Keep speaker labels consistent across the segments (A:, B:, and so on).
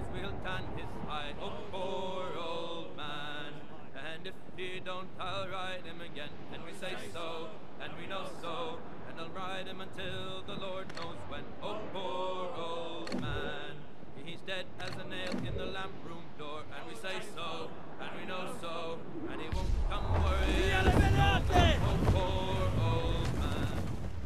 A: eyes will tan his hide. Oh, poor old man. And if he don't, I'll ride him again. And we say so, and we know so. And I'll ride him until the Lord knows when. Oh, poor old man. He's dead as a nail in the lamp room door. And we say so, and we know so. And he won't come worrying. Oh, poor old man.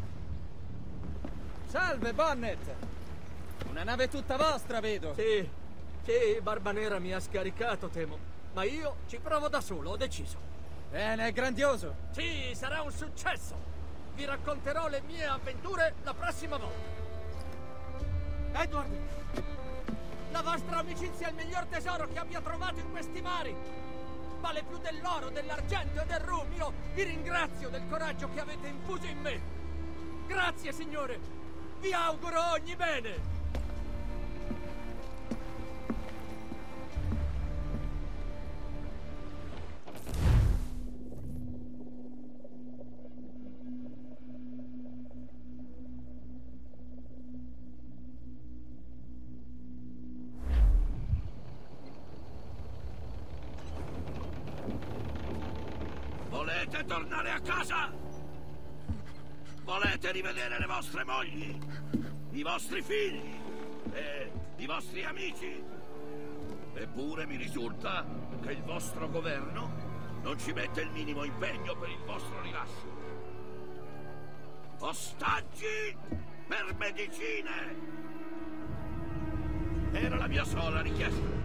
B: Salve, Bonnet! Una nave tutta vostra, vedo.
C: Sì, Barbanera mi ha scaricato, temo. Ma io ci provo da solo, ho deciso.
B: Bene, è grandioso.
C: Sì, sarà un successo. Vi racconterò le mie avventure la prossima volta. Edward, la vostra amicizia è il miglior tesoro che abbia trovato in questi mari. Vale più dell'oro, dell'argento e del rum. Io vi ringrazio del coraggio che avete infuso in me. Grazie, signore. Vi auguro ogni bene.
D: Volete tornare a casa? Volete rivedere le vostre mogli, i vostri figli e i vostri amici? Eppure mi risulta che il vostro governo non ci mette il minimo impegno per il vostro rilascio. Ostaggi per medicine! Era la mia sola richiesta.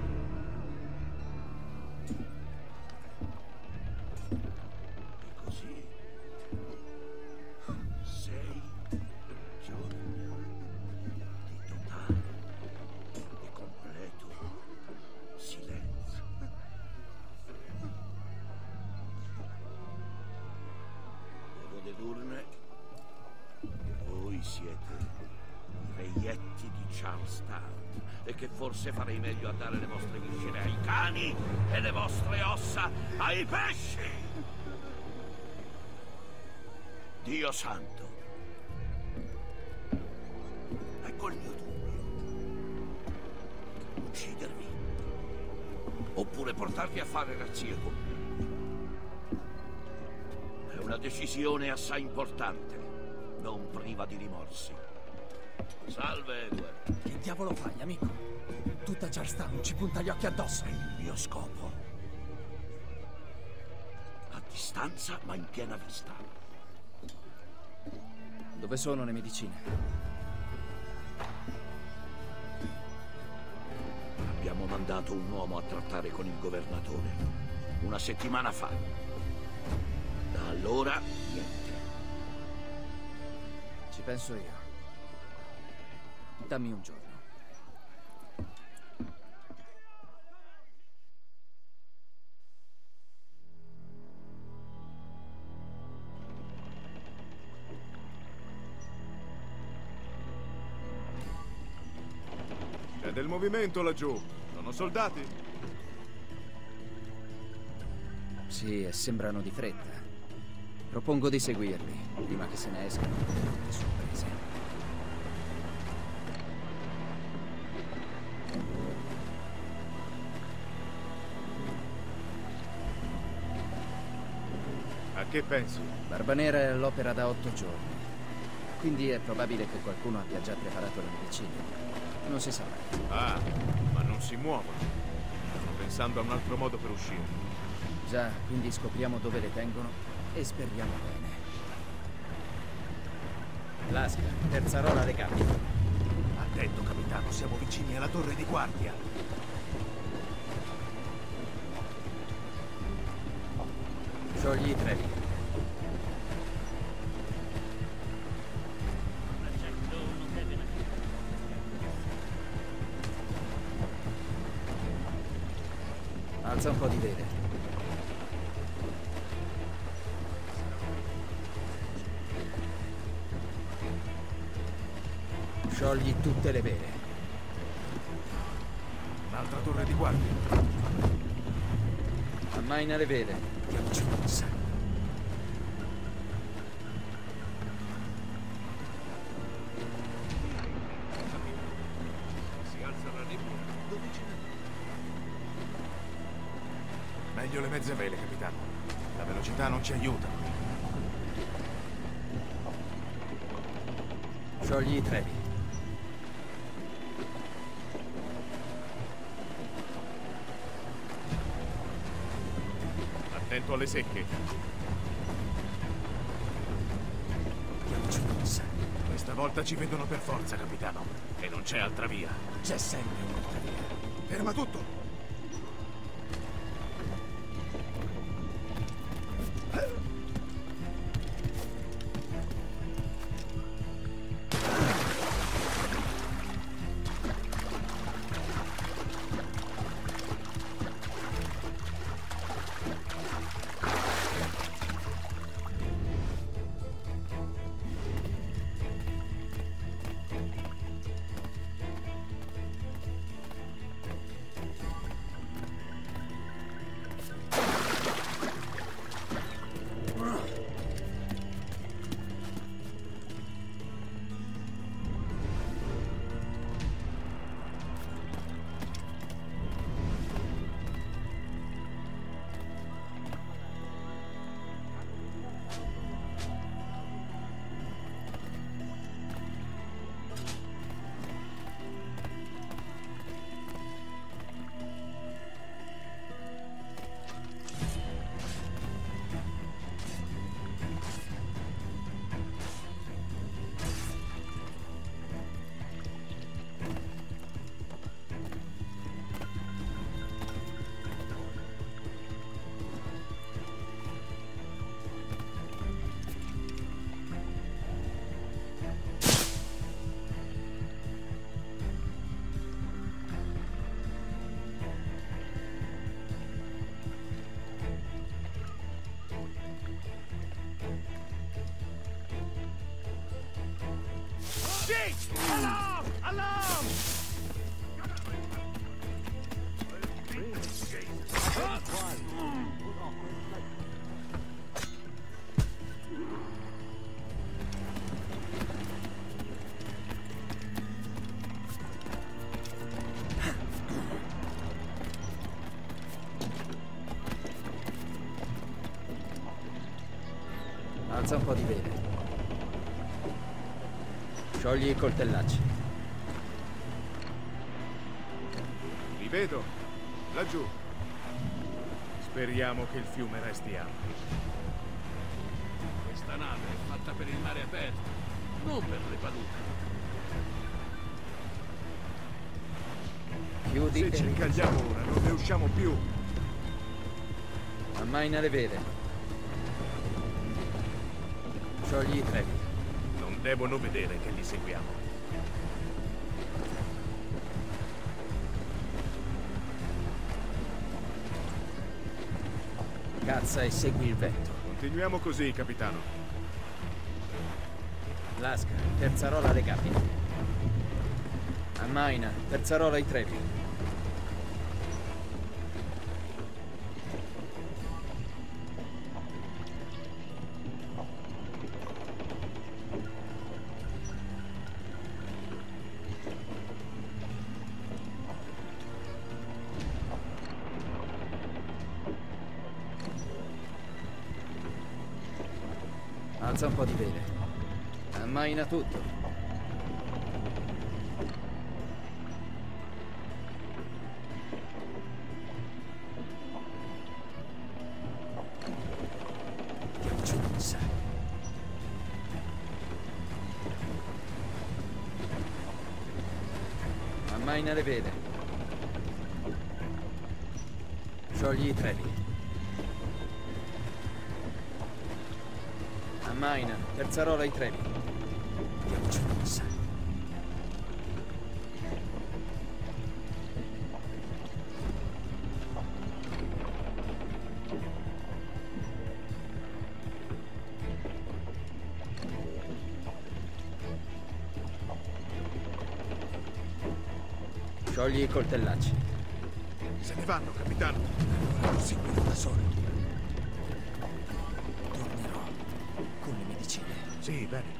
D: E che forse farei meglio a dare le vostre viscere ai cani e le vostre ossa ai pesci. Dio santo. Ecco il mio dubbio. Uccidervi oppure portarvi a fare razzia con me. È una decisione assai importante, non priva di rimorsi. Salve, Edward.
C: Che diavolo fai, amico? Tutta Charlestown ci punta gli occhi addosso.
D: È il mio scopo. A distanza, ma in piena vista.
B: Dove sono le medicine?
D: Abbiamo mandato un uomo a trattare con il governatore 1 settimana fa. Da allora, niente.
B: Ci penso io. Dammi un giorno.
E: C'è del movimento laggiù. Sono soldati?
B: Sì, e sembrano di fretta. Propongo di seguirli, prima che se ne escano le sorprese.
E: A che pensi?
B: Barbanera è all'opera da 8 giorni. Quindi è probabile che qualcuno abbia già preparato le medicine. Non si sa mai.
E: Ah, ma non si muovono. Sto pensando a un altro modo per uscire.
B: Già, quindi scopriamo dove le tengono e speriamo bene. Lasca, Terzarola le capi.
F: Attento, capitano, siamo vicini alla torre di guardia.
B: Sciogli i trevi. Alza un po' di vele. Sciogli tutte le vele.
F: Un'altra torre di guardia.
B: Ammaina le vele.
F: Diamoci forza.
E: Si alza la nebbia. Dove c'è?
F: mezze vele, capitano. La velocità non ci aiuta.
B: Sciogli i trevi.
E: Attento alle secche.
F: Questa volta ci vedono per forza, capitano. E non c'è altra via.
B: C'è sempre un'altra via.
F: Ferma tutto!
D: Alarm! Alarm!
B: Alza un po' di vele. Sciogli i coltellacci.
E: Li vedo. Laggiù. Speriamo che il fiume resti ampio.
D: Questa nave è fatta per il mare aperto, non per le paludi.
B: Chiudi
E: Se
B: e
E: ci incagliamo ora, non ne usciamo più.
B: ammaina le vele. Sciogli i trevi.
E: Non devono vedere che li seguiamo.
B: Cazza e segui il vento.
E: Continuiamo così, capitano.
B: Lasca, terzarola alle gabbie. Ammaina, terzarola ai trevi. Alza un po' di vele. Ammaina tutto. Chiusa. Ammaina le vele. Sciogli i trevi. Ammaina, terzarola ai trevi. Chiusa. Sciogli i coltellacci.
F: Se ne vanno, capitano.
B: Allora lo seguirò da solo. Tornerò con le medicine.
F: Sì, bene.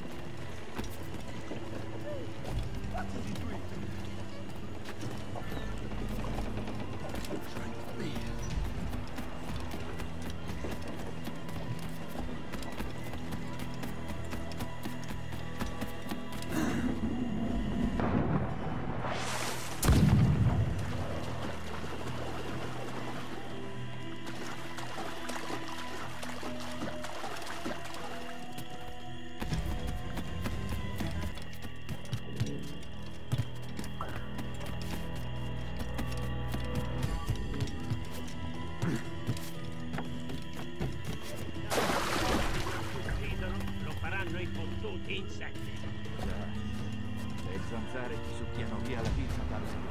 G: benvenuti, insetti.
H: Già, le zanzare ti succhiano via la vita, parla.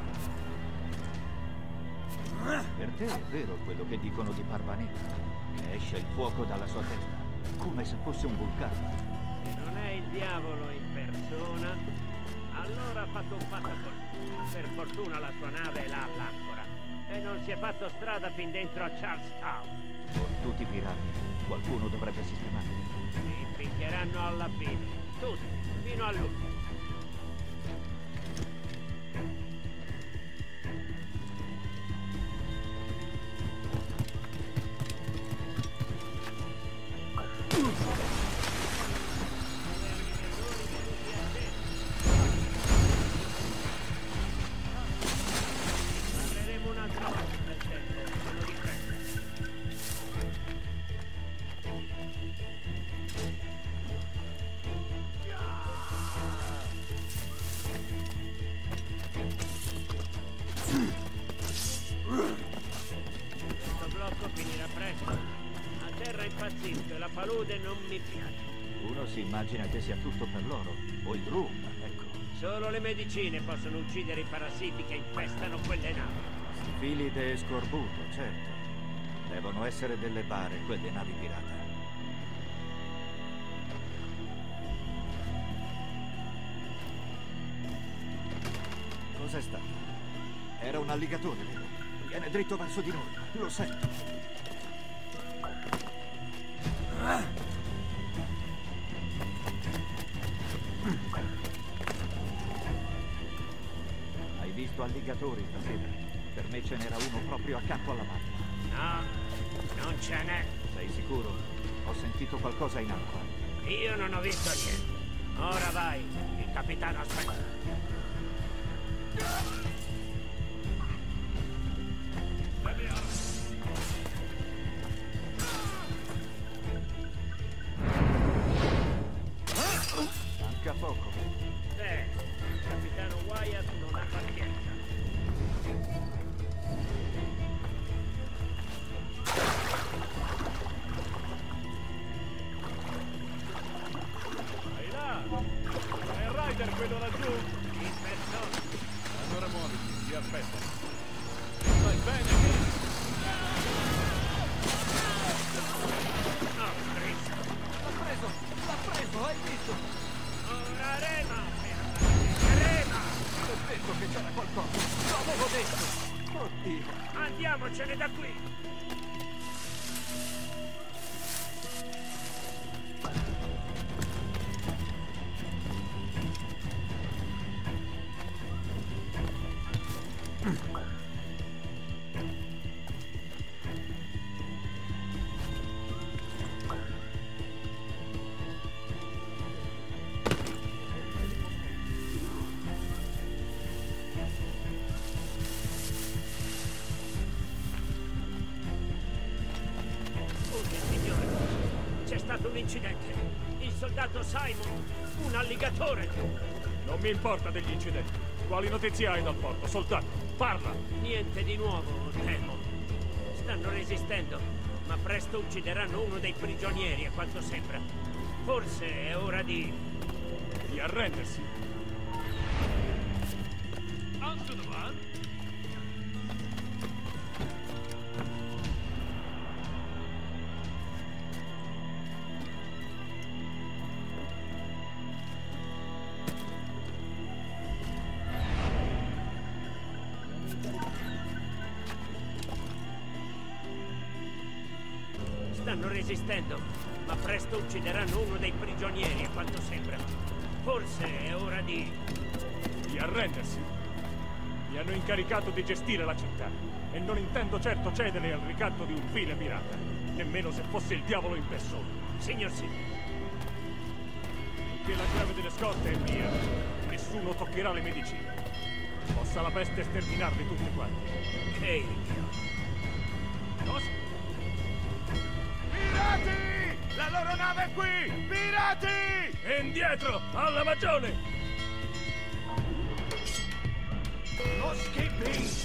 H: Per te è vero quello che dicono di Barba Nera. Che esce il fuoco dalla sua testa, come se fosse un vulcano.
G: Se non è il diavolo in persona, allora ha fatto un passaporto. Per fortuna la sua nave è là all'ancora e non si è fatto strada fin dentro a Charlestown.
H: Con tutti i pirati, qualcuno dovrebbe sistemarli.
G: Si impicchieranno alla fine, tutti, fino all'ultimo. Parleremo un'altra volta del tempo, sono di fretta. Questo blocco finirà presto. A terra impazzisco e la palude non mi piace.
H: Uno si immagina che sia tutto per loro, o il rum, ecco.
G: Solo le medicine possono uccidere i parassiti che infestano quelle navi.
H: Stifilide e scorbuto, certo. Devono essere delle bare, quelle navi pirata. Cos'è stato? Era un alligatore, vero? Viene dritto verso di noi, lo sento. Hai visto alligatori stasera? Per me ce n'era uno proprio accanto alla barca.
G: No, non ce n'è.
H: Sei sicuro? Ho sentito qualcosa in acqua.
G: Io non ho visto niente. Ora vai, il capitano aspetta.
H: Manca poco.
G: Beh, il capitano Wyatt non ha pazienza.
E: Ehi là! È il rider quello laggiù?
G: In persona.
E: Allora muoviti, ti aspetta. Stai bene che...
G: No, Cristo.
C: L'ha preso, hai visto?
G: Ora rema, rema!
C: Ho detto che c'era qualcosa, l'avevo detto. Oddio.
G: Andiamocene da qui. Un incidente. Il soldato Simon, un alligatore.
E: Non mi importa degli incidenti. Quali notizie hai dal porto? Soldato, parla!
G: Niente di nuovo, temo. Stanno resistendo, ma presto uccideranno uno dei prigionieri, a quanto sembra. Forse è ora di
E: arrendersi.
G: Onto the one. Stanno resistendo, ma presto uccideranno uno dei prigionieri, a quanto sembra. Forse è ora di
E: arrendersi? Mi hanno incaricato di gestire la città e non intendo certo cedere al ricatto di un file pirata, nemmeno se fosse il diavolo in persona.
G: Signor sì.
E: Finché la chiave delle scorte è mia, nessuno toccherà le medicine. Possa la peste sterminarli tutti quanti.
G: Che idiota.
E: Cosa?
F: Pirati! La loro nave è qui! Pirati!
E: E indietro! Alla magione!
F: No skipping!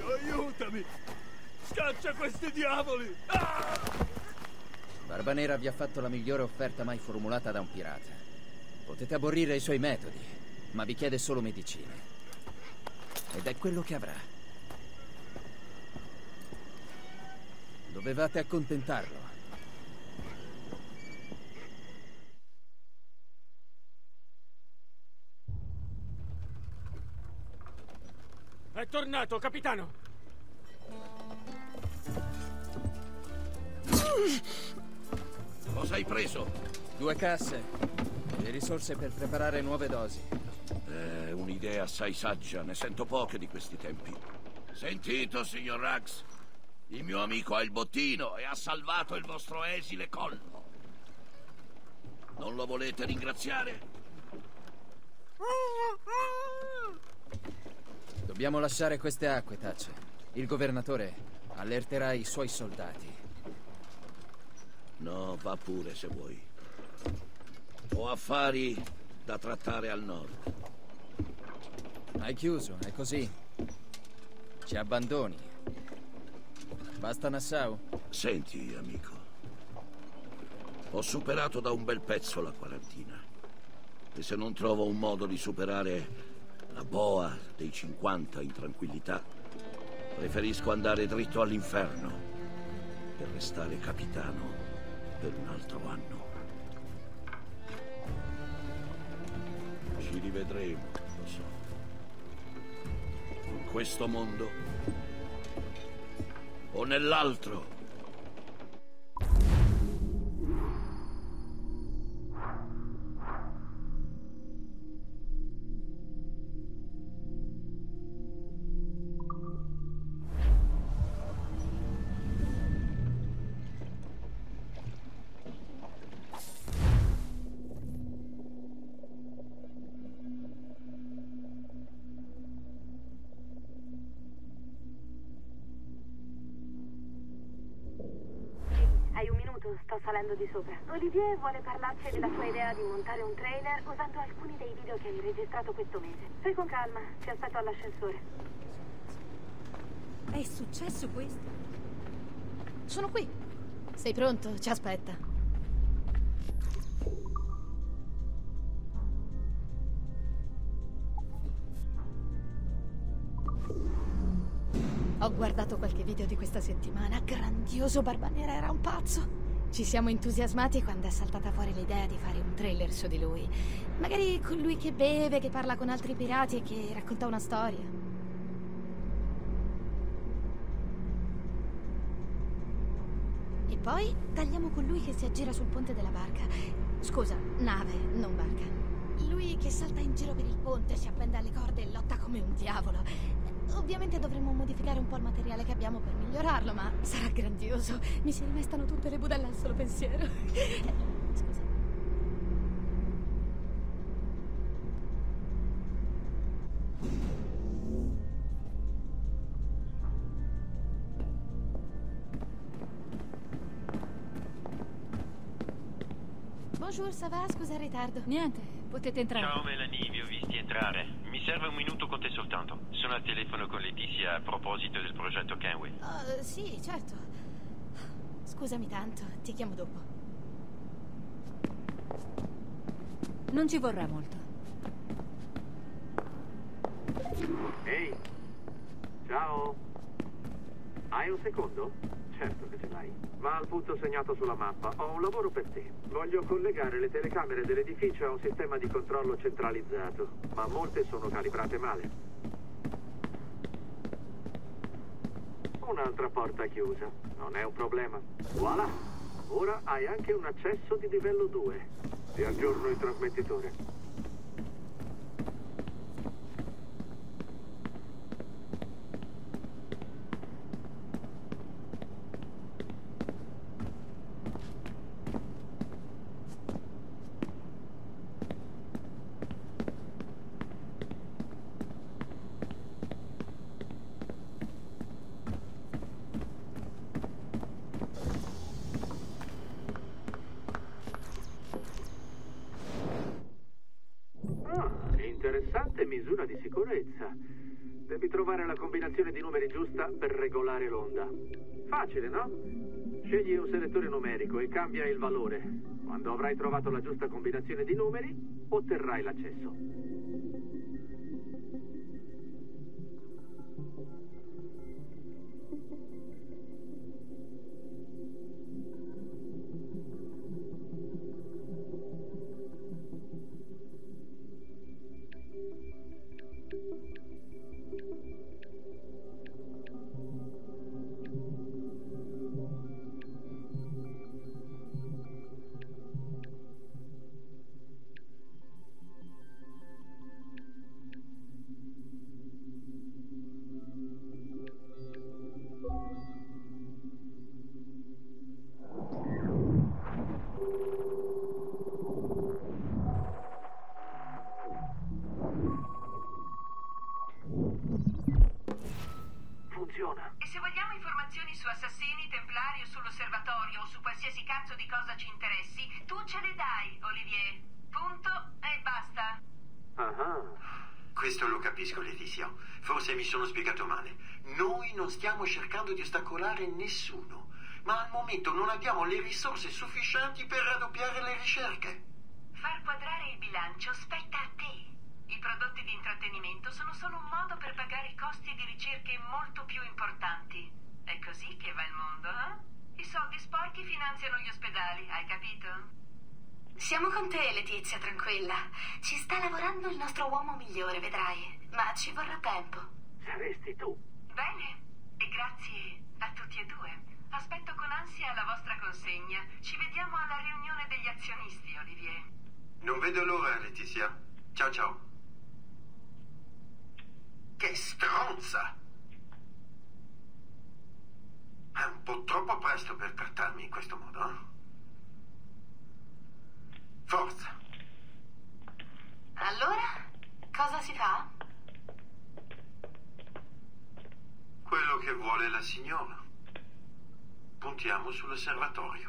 E: Dio, aiutami! Scaccia questi diavoli! Ah!
B: Barbanera vi ha fatto la migliore offerta mai formulata da un pirata. Potete aborrire i suoi metodi, ma vi chiede solo medicine. Ed è quello che avrà. Dovevate accontentarlo.
C: È tornato, capitano!
D: Cosa hai preso?
B: 2 casse. Le risorse per preparare nuove dosi.
D: Un'idea assai saggia, ne sento poche di questi tempi. Sentito, signor Rags? Il mio amico ha il bottino e ha salvato il vostro esile collo. Non lo volete ringraziare?
B: Dobbiamo lasciare queste acque, Thatcher. Il governatore allerterà i suoi soldati.
D: No, va pure se vuoi. Ho affari da trattare al nord.
B: Hai chiuso, è così. Ci abbandoni. Basta Nassau?
D: Senti, amico. Ho superato da un bel pezzo la quarantina. E se non trovo un modo di superare la boa dei 50 in tranquillità, preferisco andare dritto all'inferno per restare capitano per un altro anno. Ci rivedremo, lo so. In questo mondo o nell'altro.
I: Hai un minuto? Sto salendo di sopra. Olivier vuole parlarci della sua idea di montare un trailer usando alcuni dei video che hai registrato questo mese. Fai con calma, ti aspetto all'ascensore.
J: È successo questo? Sono qui. Sei pronto? Ci aspetta. Ho guardato qualche video di questa settimana. Grandioso, Barbanera era un pazzo. Ci siamo entusiasmati quando è saltata fuori l'idea di fare un trailer su di lui. Magari con lui che beve, che parla con altri pirati e che racconta una storia. E poi tagliamo con lui che si aggira sul ponte della barca. Scusa, nave, non barca. Lui che salta in giro per il ponte, si appende alle corde e lotta come un diavolo. Ovviamente dovremmo modificare un po' il materiale che abbiamo per migliorarlo, ma sarà grandioso. Mi si rimestano tutte le budella al solo pensiero. Scusa. Bonjour, ça va? Scusa il ritardo.
K: Niente, potete entrare.
L: Ciao Melanie, vi ho visti entrare. Mi serve un minuto con te soltanto. Sono al telefono con Letizia a proposito del progetto Kenway.
J: Sì, certo. Scusami tanto, ti chiamo dopo.
K: Non ci vorrà molto.
M: Ehi, ciao. Hai un secondo? Certo che ce l'hai. Va al punto segnato sulla mappa. Ho un lavoro per te. Voglio collegare le telecamere dell'edificio a un sistema di controllo centralizzato, ma molte sono calibrate male. Un'altra porta chiusa. Non è un problema. Voilà! Ora hai anche un accesso di livello 2. Ti aggiorno il trasmettitore. Interessante misura di sicurezza. Devi trovare la combinazione di numeri giusta per regolare l'onda. Facile, no? Scegli un selettore numerico e cambia il valore. Quando avrai trovato la giusta combinazione di numeri, otterrai l'accesso.
N: E se vogliamo informazioni su assassini, templari o sull'osservatorio o su qualsiasi cazzo di cosa ci interessi, tu ce le dai, Olivier. Punto e basta.
O: Questo lo capisco, Letizia. Forse mi sono spiegato male. Noi non stiamo cercando di ostacolare nessuno, ma al momento non abbiamo le risorse sufficienti per raddoppiare le ricerche.
N: Far quadrare il bilancio spetta a te. I prodotti di intrattenimento sono solo un modo per pagare i costi di ricerche molto più importanti. È così che va il mondo, eh? I soldi sporchi finanziano gli ospedali, hai capito?
I: Siamo con te, Letizia, tranquilla. Ci sta lavorando il nostro uomo migliore, vedrai. Ma ci vorrà tempo.
M: Saresti tu.
N: Bene, e grazie a tutti e due. Aspetto con ansia la vostra consegna. Ci vediamo alla riunione degli azionisti, Olivier.
O: Non vedo l'ora, Letizia. Ciao ciao. Che stronza! È un po' troppo presto per trattarmi in questo modo, eh? Forza!
I: Allora, cosa si fa?
O: Quello che vuole la signora. Puntiamo sull'osservatorio.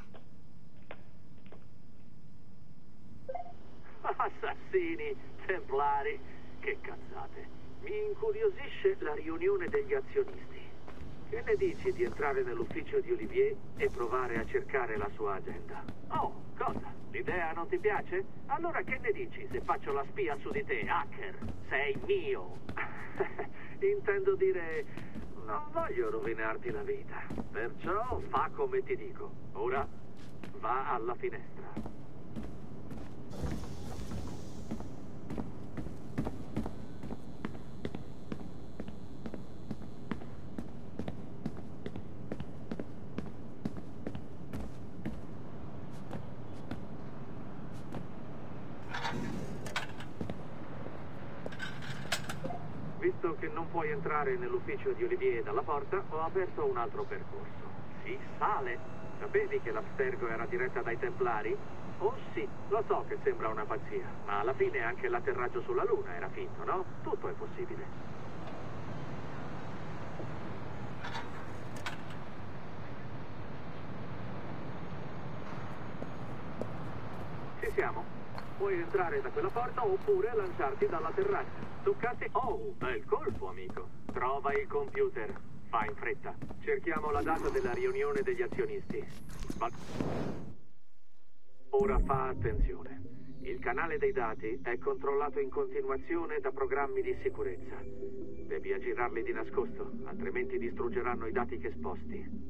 M: Assassini, templari, che cazzate. Mi incuriosisce la riunione degli azionisti. Che ne dici di entrare nell'ufficio di Olivier e provare a cercare la sua agenda? Oh, cosa? L'idea non ti piace? Allora che ne dici se faccio la spia su di te, hacker? Sei mio! Intendo dire, non voglio rovinarti la vita. Perciò fa come ti dico. Ora va alla finestra. Visto che non puoi entrare nell'ufficio di Olivier dalla porta, ho aperto un altro percorso. Si sale. Sapevi che l'Abstergo era diretta dai Templari? Oh sì, lo so che sembra una pazzia, ma alla fine anche l'atterraggio sulla Luna era finto, no? Tutto è possibile. Ci siamo. Puoi entrare da quella porta oppure lanciarti dalla terrazza. Toccati... Oh, bel colpo, amico. Trova il computer. Fa in fretta. Cerchiamo la data della riunione degli azionisti. Ora fa attenzione. Il canale dei dati è controllato in continuazione da programmi di sicurezza. Devi aggirarli di nascosto, altrimenti distruggeranno i dati che sposti.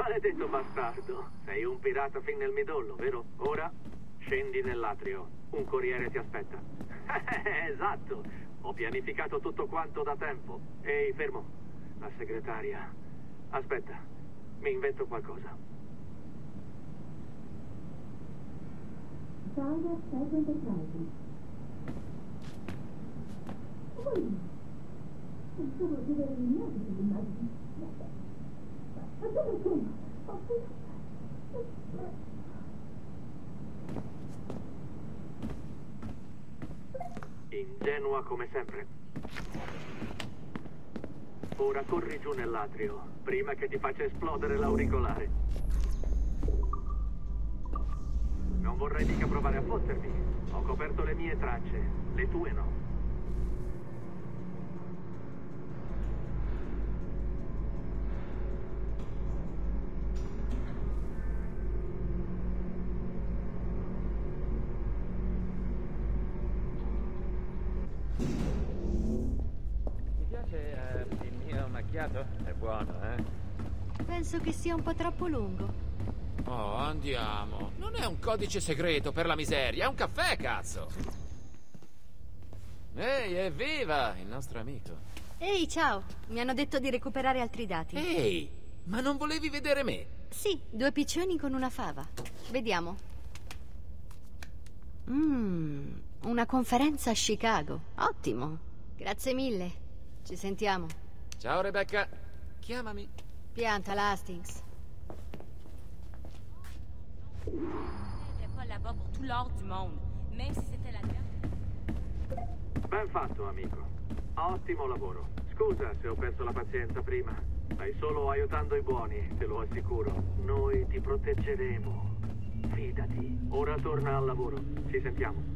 M: Maledetto bastardo. Sei un pirata fin nel midollo, vero? Ora scendi nell'atrio. Un corriere ti aspetta. Esatto. Ho pianificato tutto quanto da tempo. Ehi, fermo. La segretaria. Aspetta. Mi invento qualcosa.
P: Salve, Servo Enterprise. Non sono due eliminati delle immagini. Ma dove sono?
M: Ingenua come sempre. Ora corri giù nell'atrio, prima che ti faccia esplodere l'auricolare. Non vorrei mica provare a fottermi. Ho coperto le mie tracce, le tue no.
Q: È buono, eh?
K: Penso che sia un po' troppo lungo.
F: Oh, andiamo. Non è un codice segreto, per la miseria, è un caffè, cazzo! Ehi, evviva, il nostro amico.
K: Ehi, ciao. Mi hanno detto di recuperare altri dati.
F: Ehi, ma non volevi vedere me?
K: Sì, 2 piccioni con una fava. Vediamo. Una conferenza a Chicago. Ottimo. Grazie mille. Ci sentiamo.
F: Ciao, Rebecca. Chiamami.
K: Pianta l'Hastings.
R: n'était pas là-bas pour tout l'or du monde, même si c'était la terre.
M: Ben fatto, amico. Ottimo lavoro. Scusa se ho perso la pazienza prima. Stai solo aiutando i buoni, te lo assicuro. Noi ti proteggeremo. Fidati. Ora torna al lavoro. Ci sentiamo.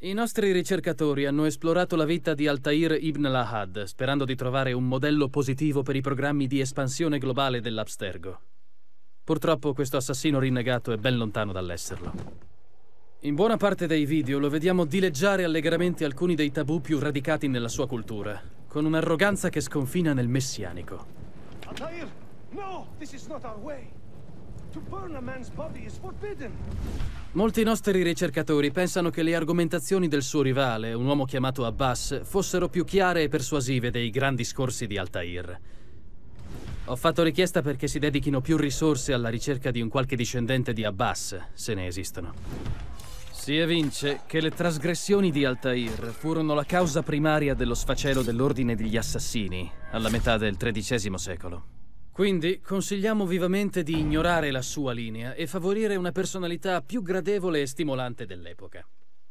S: I nostri ricercatori hanno esplorato la vita di Altair ibn Lahad, sperando di trovare un modello positivo per i programmi di espansione globale dell'Abstergo. Purtroppo questo assassino rinnegato è ben lontano dall'esserlo. In buona parte dei video lo vediamo dileggiare allegramente alcuni dei tabù più radicati nella sua cultura, con un'arroganza che sconfina nel messianico.
T: Altair, no! This is not our way! To burn a man's body is forbidden!
S: Molti nostri ricercatori pensano che le argomentazioni del suo rivale, un uomo chiamato Abbas, fossero più chiare e persuasive dei grandi discorsi di Altair. Ho fatto richiesta perché si dedichino più risorse alla ricerca di un qualche discendente di Abbas, se ne esistono. Si evince che le trasgressioni di Altair furono la causa primaria dello sfacelo dell'Ordine degli Assassini, alla metà del XIII secolo. Quindi consigliamo vivamente di ignorare la sua linea e favorire una personalità più gradevole e stimolante dell'epoca.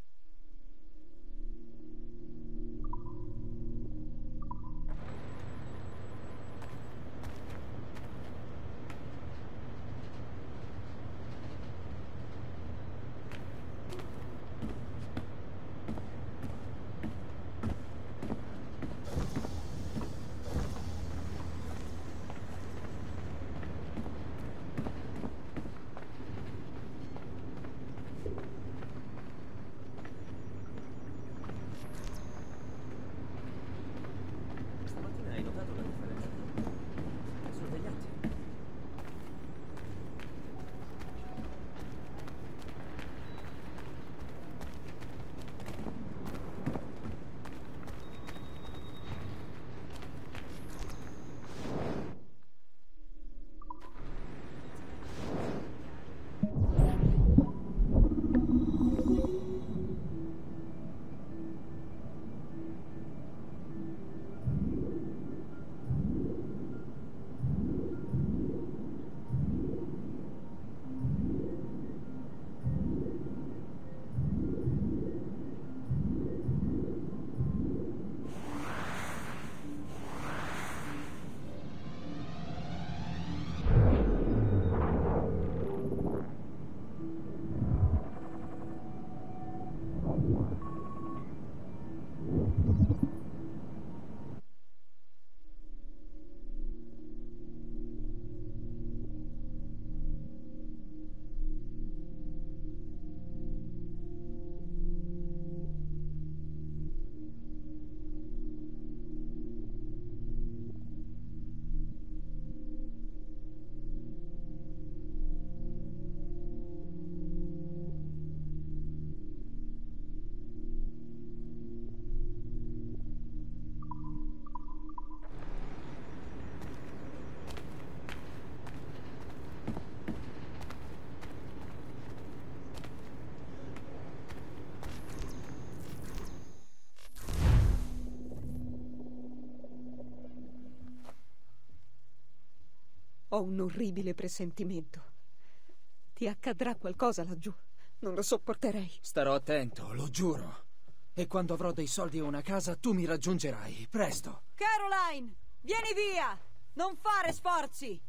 U: Ho un orribile presentimento. Ti accadrà qualcosa laggiù. Non lo sopporterei.
B: Starò attento, lo giuro. E quando avrò dei soldi e una casa, tu mi raggiungerai. Presto.
U: Caroline, vieni via! Non fare sforzi!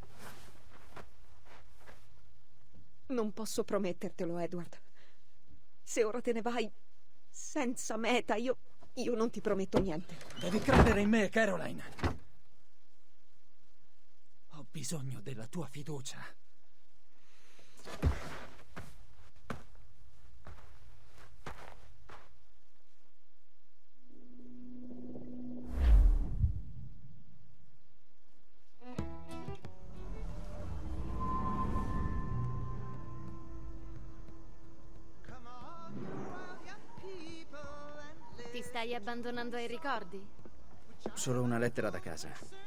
U: Non posso promettertelo, Edward. Se ora te ne vai senza meta, io non ti prometto niente.
B: Devi credere in me, Caroline. Ho bisogno della tua fiducia.
K: Ti stai abbandonando ai ricordi?
B: Solo una lettera da casa.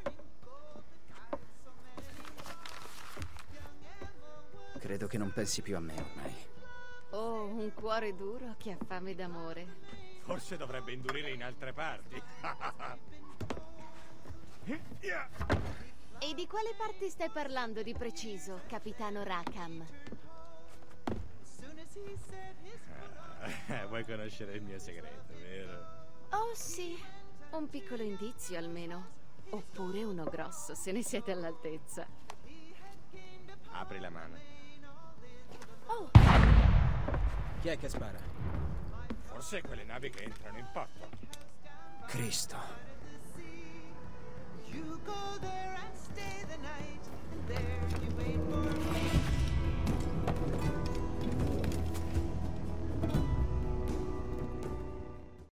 B: Credo che non pensi più a me ormai.
K: Oh, un cuore duro che ha fame d'amore.
E: Forse dovrebbe indurire in altre parti.
K: E di quale parti stai parlando di preciso, capitano Rackham?
E: Vuoi conoscere il mio segreto, vero?
K: Oh sì, un piccolo indizio almeno. Oppure uno grosso, se ne siete all'altezza.
E: Apri la mano.
K: Oh!
B: Chi è che spara?
E: Segue le navi che entrano in porto.
B: Cristo.
A: You go there and stay